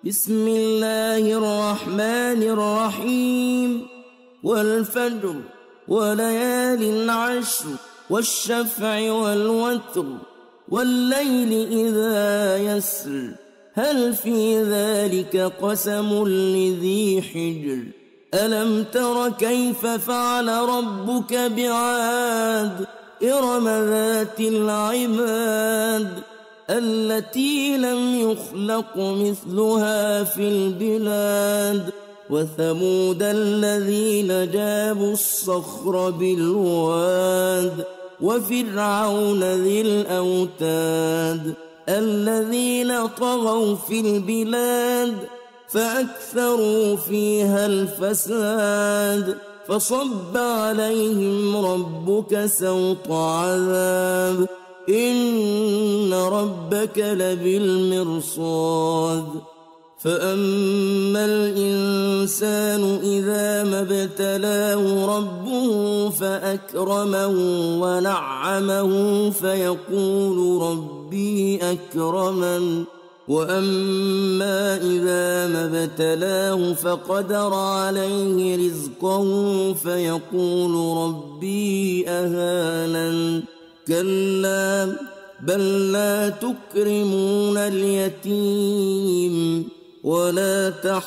بسم الله الرحمن الرحيم والفجر وليال عشر والشفع والوتر والليل إذا يسر هل في ذلك قسم لذي حجر ألم تر كيف فعل ربك بعاد إرم ذات العماد التي لم يخلق مثلها في البلاد وثمود الذين جابوا الصخر بالواد وفرعون ذي الأوتاد الذين طغوا في البلاد فأكثروا فيها الفساد فصب عليهم ربك سوط عذاب إن ربك لبالمرصاد فأما الإنسان إذا ما ابتلاه ربه فأكرمه ونعمه فيقول ربي أكرمن وأما إذا ما ابتلاه فقدر عليه رزقه فيقول ربي أهانن كلا بل لا تكرمون اليتيم ولا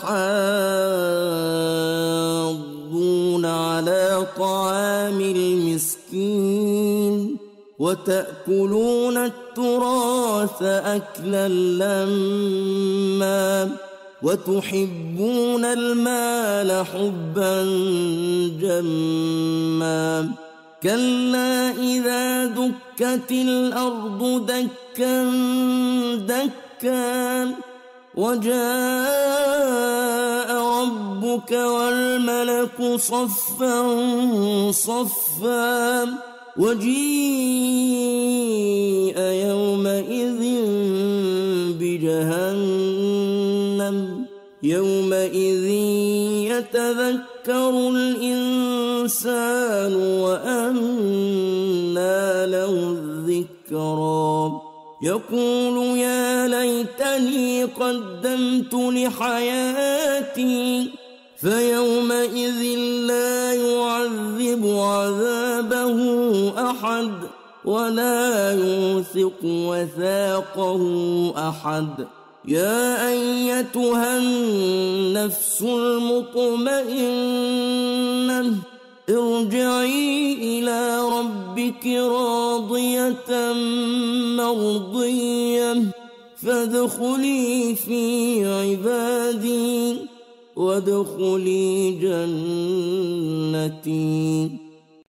تحاضون على طعام المسكين وتأكلون التراث أكلا لما وتحبون المال حبا جما كلا إذا دكت الأرض دكا دكا وجاء ربك والملك صفا صفا وجيء يومئذ بجهنم يومئذ يتذكر الإنسان وأنى له الذكرى يقول يا ليتني قدمت لحياتي فيومئذ لا يعذب عذابه أحد ولا يوثق وثاقه أحد يا أيتها النفس المطمئنة ارجعي إلى ربك راضية مرضية فادخلي في عبادي وادخلي جنتي.